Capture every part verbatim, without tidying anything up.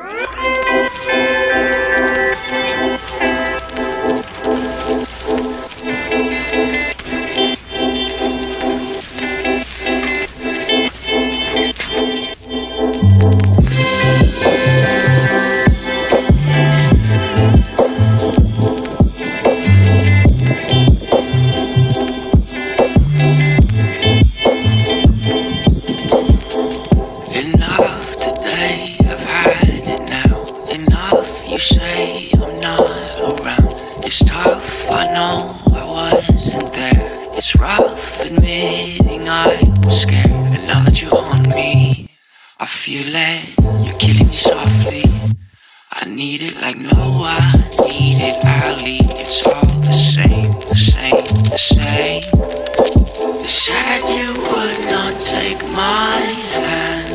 You say I'm not around. It's tough, I know I wasn't there. It's rough admitting I was scared. And now that you're on me, I feel it. You're killing me softly. I need it like no I need it Ali. It's all the same, the same, the same. They said you would not take my hand,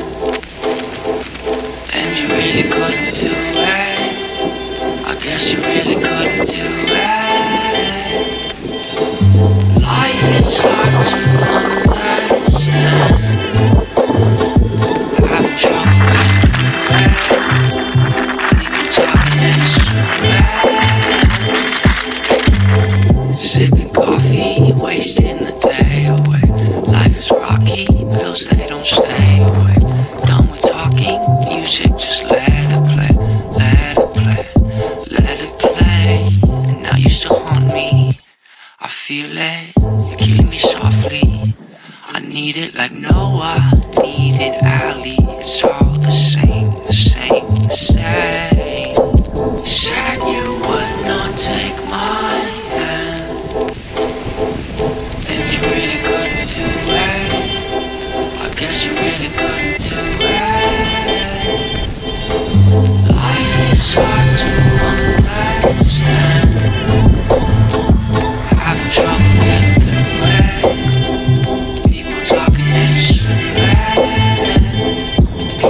and you really couldn't do it. I guess you really couldn't do it. Life is hard to understand. Having trouble getting through it. People talking and it's too bad. Sipping coffee, wasting the day away. Life is rocky, bills they don't stay away. Done with talking, music just let it play. Let it play. Let it play, and now you still haunt me. I feel it, you're killing me softly. I need it like no I need it Ali. It's all the same, the same, the same. You said you would not take my hand, and you really couldn't do it. I guess you really couldn't do it. Life is hard to understand. Having trouble getting through it. People talking and it's too bad. Oh.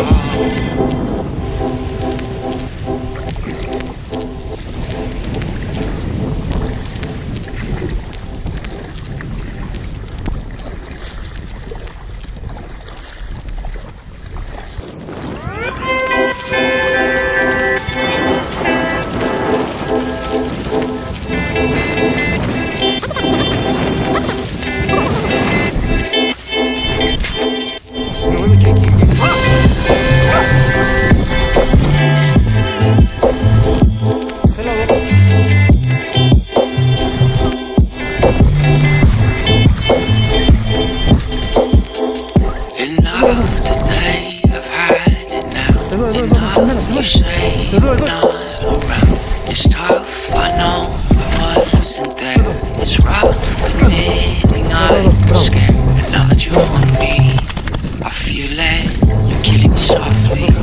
You say you're not around. It's tough, I know I wasn't there. It's rough admitting I was scared. And now that you're on me, I feel it. You're killing me softly.